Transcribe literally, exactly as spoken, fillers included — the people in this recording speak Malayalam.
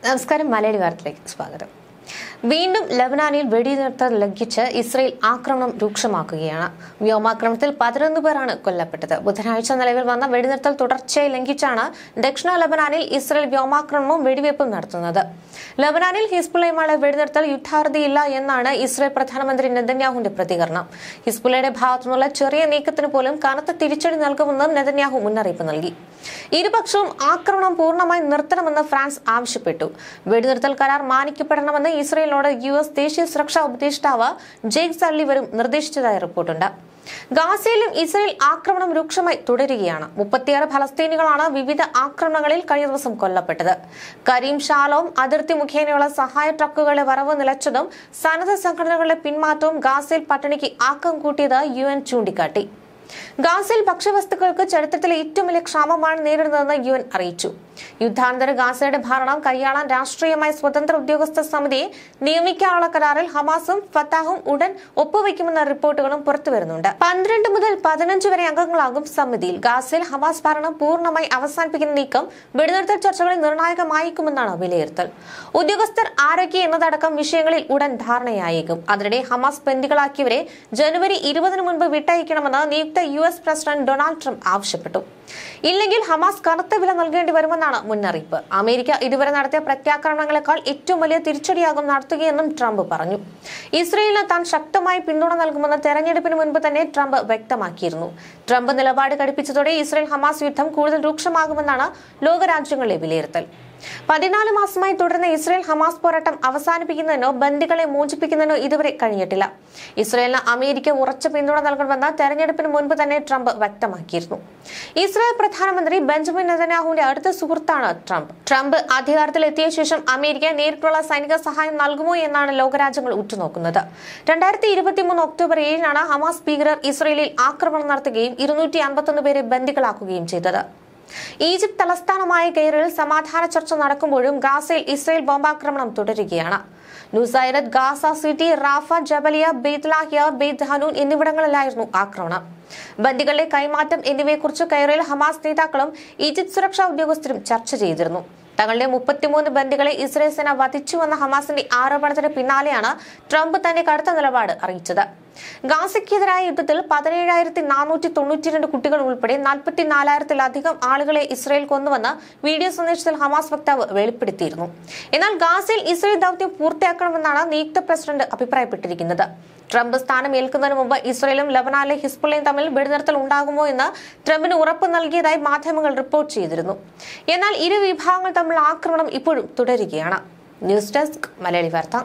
നമസ്കാരം മലയാളി വാർത്തയിലേക്ക് സ്വാഗതം. വീണ്ടും ലബനാനിൽ വെടിനിർത്തൽ ലംഘിച്ച് ഇസ്രയേൽ ആക്രമണം രൂക്ഷമാക്കുകയാണ്. വ്യോമാക്രമണത്തിൽ പതിനൊന്ന് പേരാണ് കൊല്ലപ്പെട്ടത്. ബുധനാഴ്ച നിലവിൽ വന്ന വെടിനിർത്തൽ തുടർച്ചയായി ലംഘിച്ചാണ് ദക്ഷിണ ലബനാനിൽ ഇസ്രയേൽ വ്യോമാക്രമണവും വെടിവയ്പും നടത്തുന്നത്. ലബനാനിൽ ഹിസ്ബുള്ളയുമായി വെടിനിർത്തൽ യുദ്ധാർത്ഥിയില്ല എന്നാണ് ഇസ്രയേൽ പ്രധാനമന്ത്രി നെതന്യാഹുവിന്റെ പ്രതികരണം. ഹിസ്ബുള്ളയുടെ ഭാഗത്തുനിന്നുള്ള ചെറിയ നീക്കത്തിന് പോലും കനത്ത തിരിച്ചടി നൽകുമെന്ന് നെതന്യാഹു മുന്നറിയിപ്പ് നൽകി. ഇരുപക്ഷവും ആക്രമണം പൂർണ്ണമായി നിർത്തണമെന്ന് ഫ്രാൻസ് ആവശ്യപ്പെട്ടു. വെടിനിർത്തൽ കരാർ മാനിക്കപ്പെടണമെന്ന് ഇസ്രയേലിനോട് യു എസ് ദേശീയ സുരക്ഷാ ഉപദേഷ്ടാവ് ജെയ്ക് സള്ളിവരും നിർദ്ദേശിച്ചതായി റിപ്പോർട്ടുണ്ട്. ഗാസയിലും ഇസ്രയേൽ ആക്രമണം രൂക്ഷമായി തുടരുകയാണ്. മുപ്പത്തിയാറ് ഫലസ്തീനികളാണ് വിവിധ ആക്രമണങ്ങളിൽ കഴിഞ്ഞ ദിവസം കൊല്ലപ്പെട്ടത്. കരീം ഷാലോം അതിർത്തി മുഖേനയുള്ള സഹായ ട്രക്കുകളുടെ വരവ് നിലച്ചതും സന്നദ്ധ സംഘടനകളുടെ പിന്മാറ്റവും ഗാസയിൽ പട്ടിണിക്ക് ആക്കം കൂട്ടിയത് യു എൻ ചൂണ്ടിക്കാട്ടി. ഗാസയിൽ ഭക്ഷ്യവസ്തുക്കൾക്ക് ചരിത്രത്തിലെ ഏറ്റവും വലിയ ക്ഷാമമാണ് നേരിടുന്നതെന്ന് യു എൻ അറിയിച്ചു. യുദ്ധാനന്തര ഗാസയുടെ ഭരണം കൈയാളാൻ രാഷ്ട്രീയമായി സ്വതന്ത്ര ഉദ്യോഗസ്ഥ സമിതിയെ നിയമിക്കാനുള്ള കരാറിൽ ഹമാസും ഫത്താഹും ഉടൻ ഒപ്പുവെക്കുമെന്ന റിപ്പോർട്ടുകളും പുറത്തുവരുന്നുണ്ട്. പന്ത്രണ്ട് മുതൽ പതിനഞ്ച് വരെ അംഗങ്ങളാകും സമിതിയിൽ. ഗാസയിൽ ഹമാസ് ഭരണം പൂർണ്ണമായി അവസാനിപ്പിക്കുന്ന നീക്കം വെടിനിർത്തൽ ചർച്ചകളിൽ നിർണായകമായേക്കുമെന്നാണ് വിലയിരുത്തൽ. ഉദ്യോഗസ്ഥർ ആരോഗ്യ എന്നതടക്കം വിഷയങ്ങളിൽ ഉടൻ ധാരണയായേക്കും. അതിനിടെ ഹമാസ് ബന്ദികളാക്കിയവരെ ജനുവരി ഇരുപതിന് മുൻപ് വിട്ടയക്കണമെന്ന് നിയുക്ത U S president Donald Trump ആവശ്യപ്പെട്ടു. ഇല്ലെങ്കിൽ ഹമാസ് കനത്ത വില നൽകേണ്ടി വരുമെന്നാണ് മുന്നറിയിപ്പ്. അമേരിക്ക ഇതുവരെ നടത്തിയ പ്രത്യാക്രമണങ്ങളെക്കാൾ ഏറ്റവും വലിയ തിരിച്ചടിയാകും നടത്തുകയെന്നും ട്രംപ് പറഞ്ഞു. ഇസ്രയേലിന് താൻ ശക്തമായി പിന്തുണ നൽകുമെന്ന് തെരഞ്ഞെടുപ്പിന് മുൻപ് തന്നെ ട്രംപ് വ്യക്തമാക്കിയിരുന്നു. ട്രംപ് നിലപാട് കടുപ്പിച്ചതോടെ ഇസ്രയേൽ ഹമാസ് യുദ്ധം കൂടുതൽ രൂക്ഷമാകുമെന്നാണ് ലോകരാജ്യങ്ങളുടെ വിലയിരുത്തൽ. പതിനാല് മാസമായി തുടരുന്ന ഇസ്രയേൽ ഹമാസ് പോരാട്ടം അവസാനിപ്പിക്കുന്നതിനോ ബന്ദികളെ മോചിപ്പിക്കുന്നതിനോ ഇതുവരെ കഴിഞ്ഞിട്ടില്ല. ഇസ്രയേലിന് അമേരിക്ക ഉറച്ച പിന്തുണ നൽകണമെന്ന് തെരഞ്ഞെടുപ്പിന് മുൻപ് തന്നെ ട്രംപ് വ്യക്തമാക്കിയിരുന്നു. ഇസ്രായേൽ പ്രധാനമന്ത്രി ബെഞ്ചമിൻ നെതന്യാഹുവിന്റെ അടുത്ത സുഹൃത്താണ് ട്രംപ്. ട്രംപ് അധികാരത്തിലെത്തിയ ശേഷം അമേരിക്ക നേരിട്ടുള്ള സൈനിക സഹായം നൽകുമോ എന്നാണ് ലോകരാജ്യങ്ങൾ ഉറ്റുനോക്കുന്നത്. രണ്ടായിരത്തി ഇരുപത്തി മൂന്ന് ഒക്ടോബർ ഏഴിനാണ് ഹമാസ് ഭീകരർ ഇസ്രയേലിൽ ആക്രമണം നടത്തുകയും ഇരുന്നൂറ്റി അൻപത്തൊന്ന് പേരെ ബന്ദികളാക്കുകയും ചെയ്തത്. ഈജിപ്ത് തലസ്ഥാനമായ കെയ്റോയിൽ സമാധാന ചർച്ച നടക്കുമ്പോഴും ഗാസയിൽ ഇസ്രയേൽ ബോംബാക്രമണം തുടരുകയാണ്. Nuseirat, Gaza city, Rafah, Jabalia, Beit Lahia, Beit Hanoun എന്നിവിടങ്ങളിലായിരുന്നു ആക്രമണം. ബന്ദികളുടെ കൈമാറ്റം എന്നിവയെക്കുറിച്ച് കെയ്റോയിൽ ഹമാസ് നേതാക്കളും ഈജിപ്ത് സുരക്ഷാ ഉദ്യോഗസ്ഥരും ചർച്ച ചെയ്തിരുന്നു. തങ്ങളുടെ മുപ്പത്തിമൂന്ന് ബന്ദികളെ ഇസ്രയേൽ സേന വധിച്ചുവെന്ന ഹമാസിന്റെ ആരോപണത്തിന് പിന്നാലെയാണ് ട്രംപ് തന്റെ കടുത്ത നിലപാട് അറിയിച്ചത്. ഗാസയ്ക്കെതിരായ യുദ്ധത്തിൽ പതിനേഴായിരത്തി നാനൂറ്റി തൊണ്ണൂറ്റി രണ്ട് കുട്ടികൾ ഉൾപ്പെടെ നാൽപ്പത്തി നാലായിരത്തിലധികം ആളുകളെ ഇസ്രയേൽ കൊന്നുവെന്ന് വീഡിയോ സന്ദേശത്തിൽ ഹമാസ് വക്താവ് വെളിപ്പെടുത്തിയിരുന്നു. എന്നാൽ ഗാസയിൽ ഇസ്രയേൽ ദൌത്യം പൂർത്തിയാക്കണമെന്നാണ് നിയുക്ത പ്രസിഡന്റ് അഭിപ്രായപ്പെട്ടിരിക്കുന്നത്. ട്രംപ് സ്ഥാനമേൽക്കുന്നതിന് മുമ്പ് ഇസ്രയേലും ലബനാനിലെ ഹിസ്ബുള്ളയും തമ്മിൽ വെടിനിർത്തൽ ഉണ്ടാകുമോ എന്ന് ട്രംപിന് ഉറപ്പ് നൽകിയതായി മാധ്യമങ്ങൾ റിപ്പോർട്ട് ചെയ്തിരുന്നു. എന്നാൽ ഇരു വിഭാഗങ്ങൾ തമ്മിലുള്ള ആക്രമണം ഇപ്പോഴും തുടരുകയാണ്. ന്യൂസ് ഡെസ്ക് മലയാളി വാർത്ത.